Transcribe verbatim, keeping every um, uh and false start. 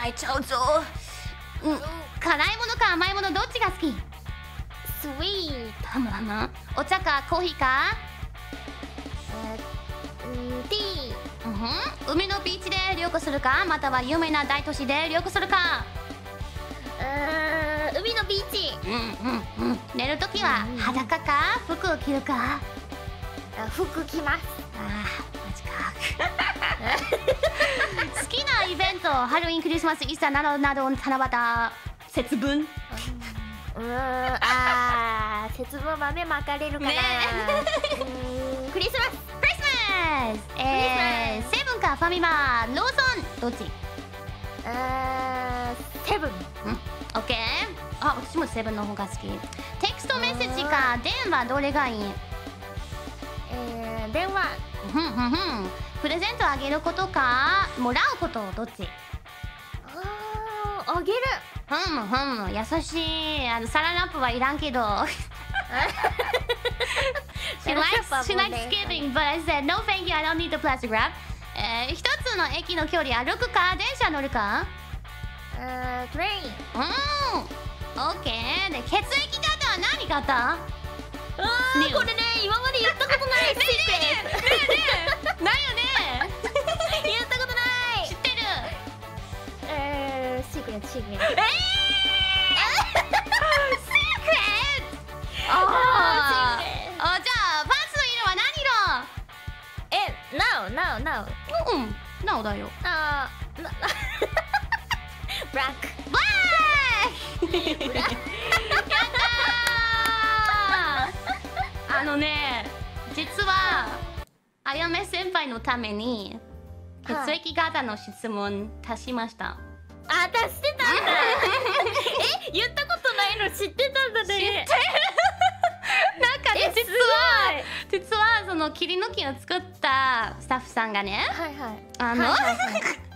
泣いちゃうぞ。うん、辛いものか甘いものどっちが好き？ スイート。 ハムハム。お茶かコーヒーか？ うん、ティー。 うんふん。海のビーチで旅行するか、または有名な大都市で旅行するか？ うーん、海のビーチ。 うんうんうん。寝るときは裸か服を着るか？ 服着ます。 ああ、マジか。好きなイベント、ハロウィン、クリスマス、イースターなどなど、七夕、節分。 うーん、あー、節分豆まかれるかな。 ねうーん、クリスマス。 クリスマス。えー、セブンかファミマ、ローソン、どっち？ あー、セブン。 うん、オッケー。あ、私もセブンの方が好き。テキストメッセージか電話、どれがいい？ えー、電話。 ふんふんふん。プレゼントあげることかもらうこと、どっち？ あー、あげる。 ふんふん、優しい。あのサランラップはいらんけど。She likes, she likes giving, but I said no thank you, I don't need the plastic wrap. えー、一つの駅の距離歩くか電車乗るか？ あー、トレイン。 うん、オッケー。で、血液型は何型？ あー、これね、今まで言ったことないシークレット。 ねえねえ、ないよね。 言ったことない。 知ってる？ えー、シークレット、シークレット。 えー、シークレット。あーあ、じゃあパンツの色はえ、なお、なお、なお。 何色？うん、なおだよ。 あー、な、ブラック。 ブラック。やったー。あのね、実はあやめ先輩のために血液型の質問足しました。 あ、足してたんだ。え、言ったことないの知ってたんだね。 知ってる。なんかね、実は実はその切り抜きを作ったスタッフさんがね、 はいはい。 あの、 はいはいはい